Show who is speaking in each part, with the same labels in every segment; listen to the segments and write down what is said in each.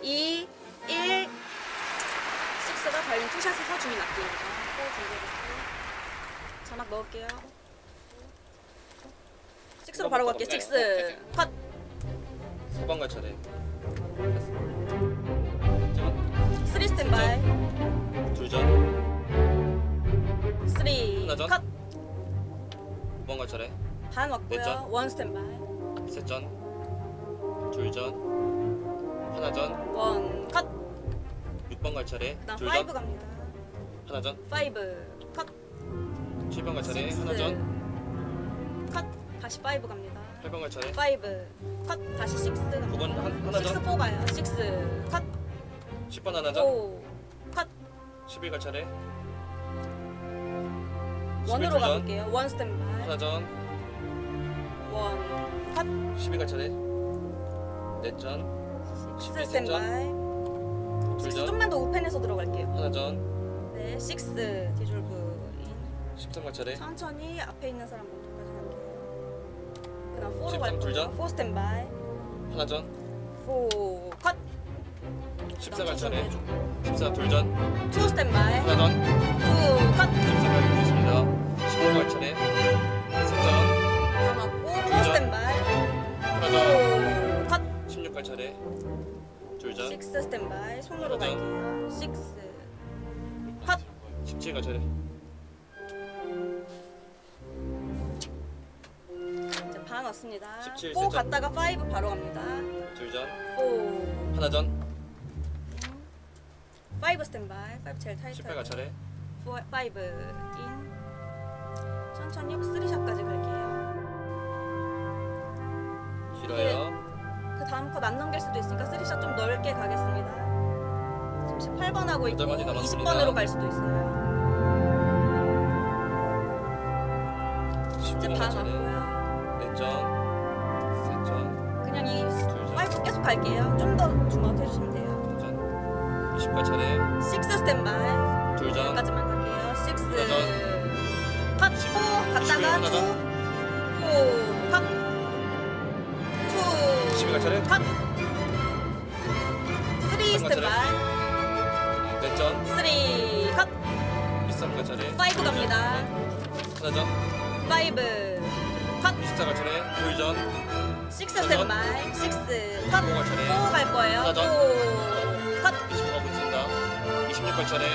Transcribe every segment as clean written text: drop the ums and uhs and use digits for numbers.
Speaker 1: 2, 1. 6가 발린 투샷을 서주민 낚입니다. 또 준비해볼게요. 자막 넣을게요. 6로 바로 갈게요. 6. 컷.
Speaker 2: 소방관 차례.
Speaker 1: 3 스탠바이.
Speaker 2: 둘전.
Speaker 1: 3.
Speaker 2: 하나전.
Speaker 1: 컷.
Speaker 2: 5번관 차례.
Speaker 1: 반 왔고요.
Speaker 2: 넷전.
Speaker 1: 1 스탠바이.
Speaker 2: 셋전. 둘전. 하나전.
Speaker 1: 1 컷.
Speaker 2: 6번관 차례.
Speaker 1: 그다음
Speaker 2: 둘전.
Speaker 1: 5 갑니다.
Speaker 2: 하나전.
Speaker 1: 5 컷.
Speaker 2: 7번관 차례.
Speaker 1: 6
Speaker 2: 하나전.
Speaker 1: 컷. 다시 5 갑니다.
Speaker 2: 8번관 차례.
Speaker 1: 5 컷. 다시 6 갑니다.
Speaker 2: 9번 하나전.
Speaker 1: 6 4 가요. 6 컷.
Speaker 2: 10번 하나전.
Speaker 1: 5 컷.
Speaker 2: 11관 차례.
Speaker 1: 1으로
Speaker 2: 둘전.
Speaker 1: 가볼게요. 1 스탠바이.
Speaker 2: 하나전.
Speaker 1: 1 컷.
Speaker 2: 12관 차례. 넷전.
Speaker 1: 6 스탠바이. 6
Speaker 2: 둘전.
Speaker 1: 좀만 더 우펜해서 들어갈게요.
Speaker 2: 하나전.
Speaker 1: 네, 6 디졸브 인.
Speaker 2: 13관 차례.
Speaker 1: 천천히 앞에 있는 사람 먼저까지 갈게요. 그다음 4로
Speaker 2: 13
Speaker 1: 갈 거예요.
Speaker 2: 둘전.
Speaker 1: 4 스탠바이.
Speaker 2: 하나전.
Speaker 1: 4 컷.
Speaker 2: 14관 차례. 14 둘전.
Speaker 1: 2 스탠바이.
Speaker 2: 하나전.
Speaker 1: 2 컷.
Speaker 2: 14관 있습니다. 15관 차례. 셋전.
Speaker 1: 다 맞고 4 스탠바이.
Speaker 2: 하나전.
Speaker 1: 4 컷.
Speaker 2: 16관 차례. 둘전.
Speaker 1: 6 스탠바이. 손으로
Speaker 2: 하나전.
Speaker 1: 갈게요. 6 컷.
Speaker 2: 17관 차례.
Speaker 1: 이제 반 왔습니다.
Speaker 2: 17
Speaker 1: 4
Speaker 2: 세전.
Speaker 1: 갔다가 5 바로 갑니다.
Speaker 2: 둘전.
Speaker 1: 4
Speaker 2: 하나전.
Speaker 1: 5 스탠바이. 5 제일 타이트.
Speaker 2: 18관 차례.
Speaker 1: 5 인. 천천히 3샷까지 갈게요.
Speaker 2: 길어요.
Speaker 1: 그 다음 컷 안 넘길 수도 있으니까 3샷 좀 넓게 가겠습니다. 지금 18번 하고 있고
Speaker 2: 8번이 남았습니다.
Speaker 1: 20번으로 갈 수도 있어요. 이제
Speaker 2: 15관
Speaker 1: 반
Speaker 2: 차례.
Speaker 1: 왔고요.
Speaker 2: 넷전. 셋전.
Speaker 1: 그냥 이
Speaker 2: 둘전.
Speaker 1: 5 계속 갈게요. 좀 더 중앙 해주시면 돼요.
Speaker 2: 둘전. 20관 차례.
Speaker 1: 6 스탠바이.
Speaker 2: 둘전.
Speaker 1: 여기까지만 갈게요. 6
Speaker 2: 하나전.
Speaker 1: 컷. 4 갔다가 2
Speaker 2: 하나전.
Speaker 1: 4 컷. 2
Speaker 2: 12관 차례.
Speaker 1: 컷. 3 스탠바이.
Speaker 2: 넷전.
Speaker 1: 3 컷.
Speaker 2: 23관 차례.
Speaker 1: 5 갑니다.
Speaker 2: 하나전.
Speaker 1: 5 컷.
Speaker 2: 24관 차례. 둘전.
Speaker 1: 6 스탠바이. 6 컷.
Speaker 2: 5관 차례.
Speaker 1: 4 갈 거예요. 4
Speaker 2: 하나전.
Speaker 1: 컷.
Speaker 2: 25 가고 있습니다. 26관 차례.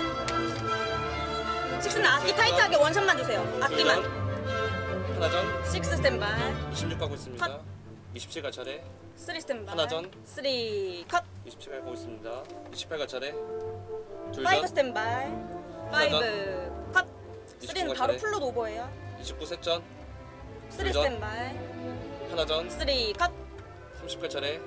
Speaker 1: 6는 악기 타이트하게 원샷만 주세요. 악기만.
Speaker 2: 하나전.
Speaker 1: 6 스탠바이.
Speaker 2: 26 가고 있습니다.
Speaker 1: 컷.
Speaker 2: 27관 차례.
Speaker 1: 3 스탠바이.
Speaker 2: 하나전.
Speaker 1: 3 컷.
Speaker 2: 27 가고 있습니다. 28관 차례.
Speaker 1: 5
Speaker 2: 둘전.
Speaker 1: 스탠바이. 5
Speaker 2: 하나전.
Speaker 1: 컷.
Speaker 2: 29
Speaker 1: 3는 바로
Speaker 2: 차례.
Speaker 1: 풀로 오버예요.
Speaker 2: 29 셋전.
Speaker 1: 3
Speaker 2: 둘전.
Speaker 1: 스탠바이.
Speaker 2: 하나전.
Speaker 1: 3 컷.
Speaker 2: 30관 차례.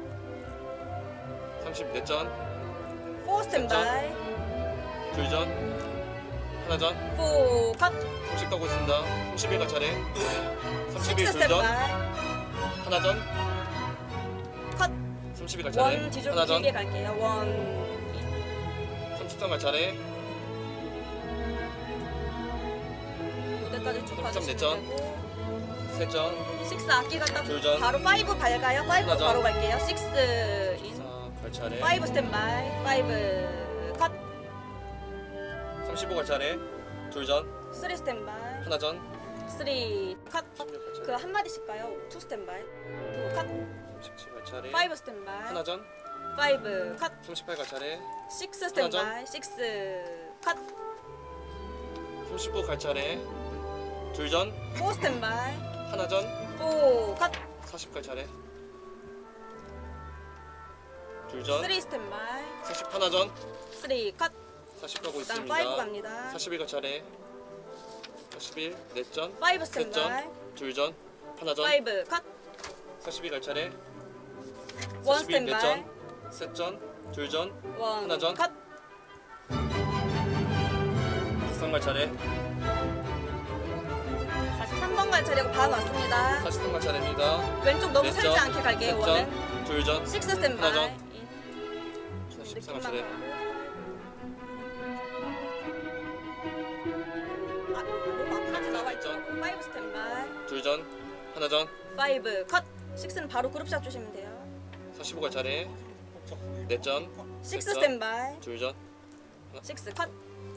Speaker 2: 30 넷전.
Speaker 1: 4 스탠바이.
Speaker 2: 둘전. 하나전.
Speaker 1: 4 컷.
Speaker 2: 30 가고 있습니다. 31관 차례.
Speaker 1: 6
Speaker 2: 31 둘전.
Speaker 1: 스탠바이.
Speaker 2: 하나전.
Speaker 1: 컷.
Speaker 2: 32관 차례.
Speaker 1: 1 뒤로
Speaker 2: 하나전.
Speaker 1: 길게 갈게요.
Speaker 2: 33관 차례.
Speaker 1: 무대까지 쭉
Speaker 2: 33
Speaker 1: 가주시면
Speaker 2: 넷전.
Speaker 1: 되고.
Speaker 2: 셋전.
Speaker 1: 6 악기 갖다
Speaker 2: 둘전.
Speaker 1: 바로 5 밝아요. 5
Speaker 2: 하나전.
Speaker 1: 바로 갈게요. 6 인.
Speaker 2: 4관 차례.
Speaker 1: 5 스탠바이. 5 컷.
Speaker 2: 35관 차례. 둘전.
Speaker 1: 3 스탠바이.
Speaker 2: 하나전.
Speaker 1: 3 컷.
Speaker 2: 16관 차례.
Speaker 1: 그 한마디씩 가요. 2 스탠바이. 2 컷.
Speaker 2: 37관 차례.
Speaker 1: 5 스탠바이.
Speaker 2: 하나전.
Speaker 1: 5 컷.
Speaker 2: 38관 차례.
Speaker 1: 6 스탠바이. 6 컷.
Speaker 2: 39관 차례. 둘전.
Speaker 1: 4 스탠바이.
Speaker 2: 하나전.
Speaker 1: 4 컷.
Speaker 2: 40관 차례. 둘전.
Speaker 1: 3 스탠바이.
Speaker 2: 40 하나전.
Speaker 1: 3 컷.
Speaker 2: 40 가고
Speaker 1: 그다음
Speaker 2: 있습니다.
Speaker 1: 5 갑니다.
Speaker 2: 41관 차례. 41 넷전.
Speaker 1: 5 스탠바이.
Speaker 2: 셋전. 둘전. 하나전.
Speaker 1: 5 컷.
Speaker 2: 42갈 차례.
Speaker 1: 1
Speaker 2: 41
Speaker 1: 스탠바이.
Speaker 2: 넷전. 셋전. 둘전.
Speaker 1: 1
Speaker 2: 하나전.
Speaker 1: 컷.
Speaker 2: 43갈 차례.
Speaker 1: 43번 갈 차례고 반 왔습니다.
Speaker 2: 43갈 차례입니다.
Speaker 1: 왼쪽 너무
Speaker 2: 넷전.
Speaker 1: 살지 않게 갈게요.
Speaker 2: 셋전.
Speaker 1: 1은
Speaker 2: 둘전.
Speaker 1: 6 스탠바이.
Speaker 2: 하나전.
Speaker 1: 인.
Speaker 2: 43갈 차례.
Speaker 1: 너무 앞까지 나와 있죠.
Speaker 2: 넷전.
Speaker 1: 5 스탠바이.
Speaker 2: 둘전. 하나전.
Speaker 1: 5 컷. 6는 바로 그룹샷 주시면 돼요.
Speaker 2: 45갈 차례. 넷전,
Speaker 1: 6
Speaker 2: 셋전,
Speaker 1: 스탠바이.
Speaker 2: 둘전,
Speaker 1: 6 컷.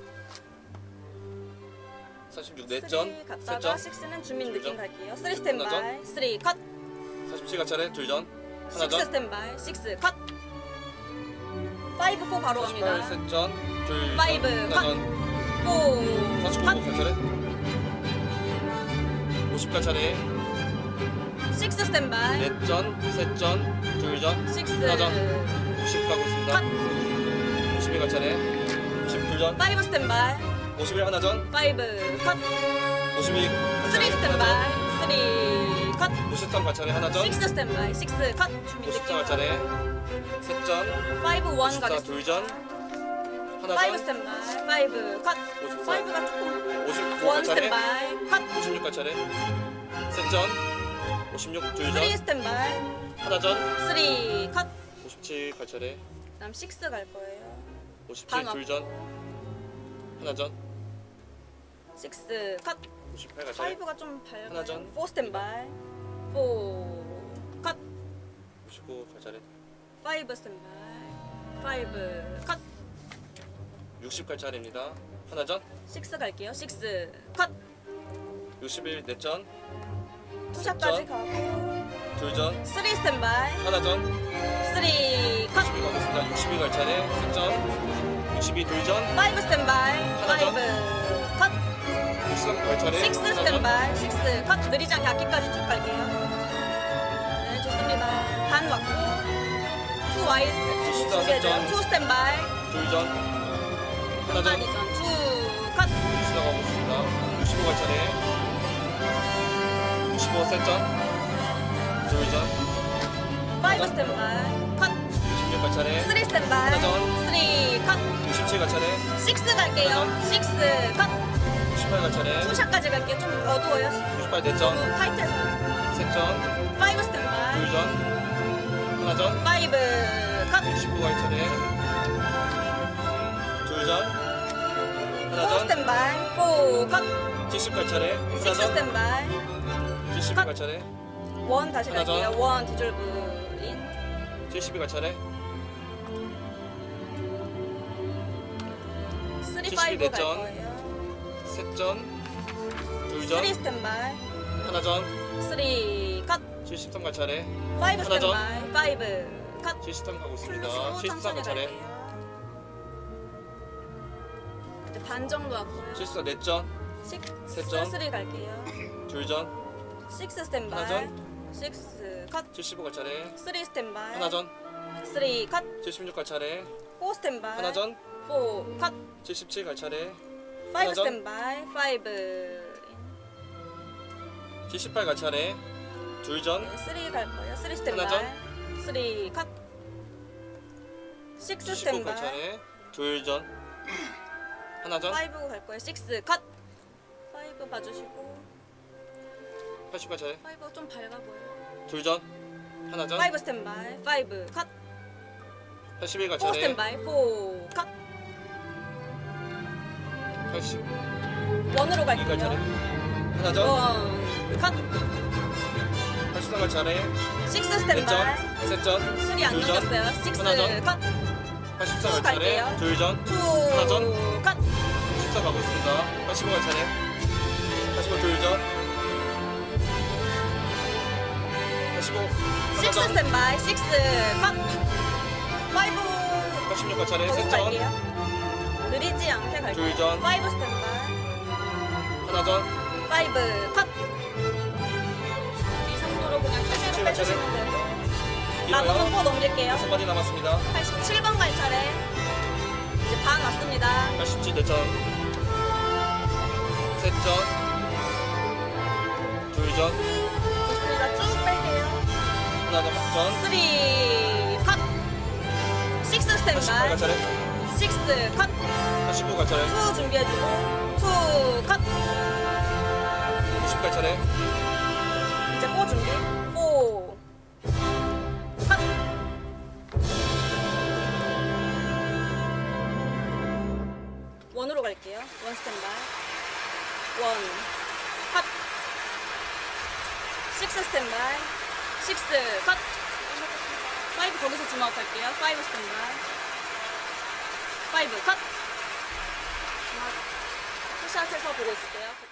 Speaker 2: 46
Speaker 1: 3
Speaker 2: 넷전,
Speaker 1: 갔다가
Speaker 2: 셋전,
Speaker 1: 6는 주민 느낌
Speaker 2: 둘전.
Speaker 1: 갈게요. 3 스탠바이. 3 컷.
Speaker 2: 47 가차례 둘전,
Speaker 1: 6
Speaker 2: 하나전,
Speaker 1: 스탠바이. 6 컷. 5 4 바로
Speaker 2: 48
Speaker 1: 갑니다.
Speaker 2: 셋전, 둘전,
Speaker 1: 파이브,
Speaker 2: 하나전,
Speaker 1: 4
Speaker 2: 49
Speaker 1: 컷.
Speaker 2: 가차례 50 가차례
Speaker 1: 6 스탠바이.
Speaker 2: 넷전, 셋전, 둘전,
Speaker 1: 6
Speaker 2: 하나전 50 가고 있습니다.
Speaker 1: 컷.
Speaker 2: 51 가차례 50 둘전,
Speaker 1: 5 스탠바이.
Speaker 2: 51 하나전,
Speaker 1: 5 컷.
Speaker 2: 52
Speaker 1: 3
Speaker 2: 가차례
Speaker 1: 스탠바이.
Speaker 2: 하나전,
Speaker 1: 3 컷.
Speaker 2: 53 가차례 하나전,
Speaker 1: 6 스탠바이. 6 컷. 주민
Speaker 2: 54
Speaker 1: 느낌.
Speaker 2: 가차례 셋전,
Speaker 1: 5 1
Speaker 2: 54
Speaker 1: 가겠습니다.
Speaker 2: 둘전,
Speaker 1: 5
Speaker 2: 하나전,
Speaker 1: 스탠바이. 5 컷.
Speaker 2: 54
Speaker 1: 5가 조금
Speaker 2: 59
Speaker 1: 1
Speaker 2: 가차례
Speaker 1: 스탠바이. 컷.
Speaker 2: 56 가차례 셋전, 56
Speaker 1: 3
Speaker 2: 둘전,
Speaker 1: 스탠바이.
Speaker 2: 하나전,
Speaker 1: 3 컷.
Speaker 2: 57 가차례
Speaker 1: 그다음 6 갈 거예요.
Speaker 2: 57
Speaker 1: 방어.
Speaker 2: 둘전, 하나전,
Speaker 1: 6 컷.
Speaker 2: 58 가차례
Speaker 1: 5가 좀 밝아요.
Speaker 2: 하나전.
Speaker 1: 4 스탠바이. 4 컷.
Speaker 2: 59 가차례
Speaker 1: 5 스탠바이. 5 컷.
Speaker 2: 60 가차례입니다. 하나전,
Speaker 1: 6 갈게요. 6 컷.
Speaker 2: 61 넷전,
Speaker 1: 투샷까지 가고
Speaker 2: 둘전,
Speaker 1: 3 스탠바이.
Speaker 2: 하나전,
Speaker 1: 3 컷.
Speaker 2: 62 가겠습니다. 62 가차례 셋전, 62 둘전,
Speaker 1: 5 스탠바이. 5
Speaker 2: 하나전.
Speaker 1: 컷.
Speaker 2: 63 가차례
Speaker 1: 6 스탠바이. 6 컷. 느리지 않게 앞뒤까지 쭉 갈게요. 네, 좋습니다. 반 왔고 2 와이드
Speaker 2: 74 셋전,
Speaker 1: 2 스탠바이.
Speaker 2: 둘전, 하나전,
Speaker 1: 반이전 2 컷.
Speaker 2: 지나가고 있습니다. 65 가차례 65 셋전, 둘전,
Speaker 1: 5 스탠바이. 컷.
Speaker 2: 66 가차례
Speaker 1: 3 스탠바이.
Speaker 2: 하나전.
Speaker 1: 3 컷.
Speaker 2: 67 가차례
Speaker 1: 6 갈게요. 6 컷.
Speaker 2: 98 가차례
Speaker 1: 투샷까지 갈게요. 좀 어두워요.
Speaker 2: 98
Speaker 1: 너무
Speaker 2: 넷전,
Speaker 1: 타이트해서.
Speaker 2: 셋전,
Speaker 1: 5 스탠바이.
Speaker 2: 둘전, 하나전,
Speaker 1: 5 컷.
Speaker 2: 69 가차례 둘전,
Speaker 1: 4
Speaker 2: 하나전,
Speaker 1: 스탠바이. 4 컷.
Speaker 2: 70 가차례
Speaker 1: 6
Speaker 2: 하나전,
Speaker 1: 스탠바이.
Speaker 2: 70
Speaker 1: 컷.
Speaker 2: 가차례
Speaker 1: 1 다시
Speaker 2: 하나전.
Speaker 1: 갈게요. 1 디졸브 인.
Speaker 2: 72 가차례
Speaker 1: 3
Speaker 2: 72
Speaker 1: 5 갈
Speaker 2: 넷전.
Speaker 1: 거예요.
Speaker 2: 셋전,
Speaker 1: 3
Speaker 2: 둘전,
Speaker 1: 스탠바이.
Speaker 2: 하나전,
Speaker 1: 3 컷.
Speaker 2: 73 가차례
Speaker 1: 5
Speaker 2: 하나전.
Speaker 1: 스탠바이. 5 컷.
Speaker 2: 73 가고 있습니다.
Speaker 1: 풀로
Speaker 2: 73
Speaker 1: 천천히
Speaker 2: 가차례
Speaker 1: 갈게요. 이제 반 정도 왔고요.
Speaker 2: 74 넷전,
Speaker 1: 6
Speaker 2: 셋전.
Speaker 1: 3 갈게요.
Speaker 2: 둘전,
Speaker 1: 6 스탠바이.
Speaker 2: 하나전.
Speaker 1: 6 컷.
Speaker 2: 75 가차례
Speaker 1: 3 스탠바이.
Speaker 2: 하나전,
Speaker 1: 3 컷.
Speaker 2: 76 가차례
Speaker 1: 4 스탠바이.
Speaker 2: 하나전,
Speaker 1: 4 컷.
Speaker 2: 77 가차례
Speaker 1: 5
Speaker 2: 하나전.
Speaker 1: 스탠바이. 5
Speaker 2: 78 가차례 둘전,
Speaker 1: 3 갈 거예요. 3 스탠바이.
Speaker 2: 하나전.
Speaker 1: 3 컷. 6
Speaker 2: 79
Speaker 1: 스탠바이.
Speaker 2: 가차례 둘전, 하나전,
Speaker 1: 5 갈 거예요. 6 컷. 5 봐주시고
Speaker 2: 80 가차례
Speaker 1: 5 좀 밝아 보여요.
Speaker 2: 둘전, 하나전,
Speaker 1: 5 스탠바이. 5 컷.
Speaker 2: 81
Speaker 1: 4
Speaker 2: 가차례
Speaker 1: 스탠바이. 4 컷.
Speaker 2: 82
Speaker 1: 원으로
Speaker 2: 가차례
Speaker 1: 갈게요.
Speaker 2: 하나전,
Speaker 1: 1 컷.
Speaker 2: 83 가차례
Speaker 1: 6
Speaker 2: 넷전,
Speaker 1: 스탠바이.
Speaker 2: 셋전,
Speaker 1: 3 안
Speaker 2: 둘전,
Speaker 1: 넘겼어요. 6
Speaker 2: 하나전.
Speaker 1: 컷.
Speaker 2: 84
Speaker 1: 또
Speaker 2: 가차례
Speaker 1: 갈게요.
Speaker 2: 둘전,
Speaker 1: 2
Speaker 2: 하나전.
Speaker 1: 컷.
Speaker 2: 14 가고 있습니다. 85 가차례 85 둘전, 85
Speaker 1: 6
Speaker 2: 하나전,
Speaker 1: 스탠바이. 6 컷. 5
Speaker 2: 86 가차례
Speaker 1: 거기서
Speaker 2: 셋전,
Speaker 1: 갈게요. 느리지 않게 갈게요.
Speaker 2: 둘전.
Speaker 1: 5 스탠바이.
Speaker 2: 하나전,
Speaker 1: 5 컷. 이 정도로 그냥 최대로
Speaker 2: 87
Speaker 1: 빼주시면 되고
Speaker 2: 길어요.
Speaker 1: 나머지 4 넘길게요.
Speaker 2: 6마디 남았습니다.
Speaker 1: 87번 갈 차례. 이제 반 왔습니다.
Speaker 2: 87 넷전, 셋전, 둘전,
Speaker 1: 좋습니다. 쭉 뺄게요.
Speaker 2: 하나전,
Speaker 1: 3 컷. 6
Speaker 2: 88
Speaker 1: 스탠바이.
Speaker 2: 가차례
Speaker 1: 6 컷.
Speaker 2: 89 가차례
Speaker 1: 2 준비해주고 2 컷.
Speaker 2: 90 가차례
Speaker 1: 이제 4 준비. 4 컷. 원으로 갈게요. 원 스탠바이. 원 컷. 6 스탠바이. 6 컷. 5 거기서 줌아웃 할게요. 5 스탠바이. 5 컷. 투샷에서 보고 있을게요.